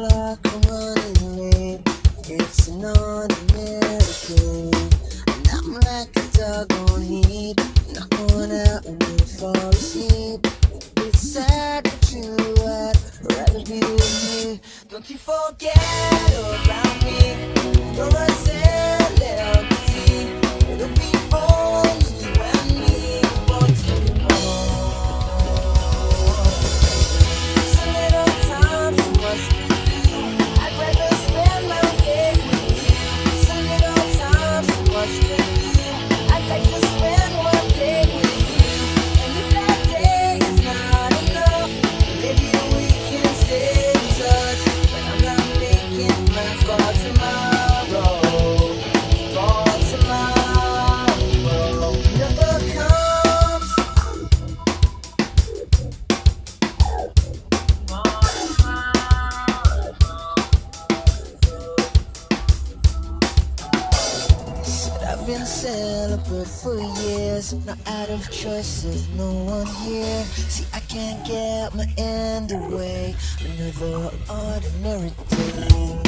like I'm running late. It's an ordinary day, and I'm like a dog on heat, not going out when you fall asleep. It's sad but true, I'd rather be with me. Don't you forget about me. You're a celebrity. It'll be only you and me for tomorrow. It's a little time for us to be. I'd rather spend my day with you. It's a little time for us to be. I'd like to spend one day with you. And if that day is not enough, maybe we can stay in touch. But I'm not making plans for tomorrow. For tomorrow never comes. I've been celibate for years, not out of choice, there's no one here. See, I can't get my end away, another ordinary day.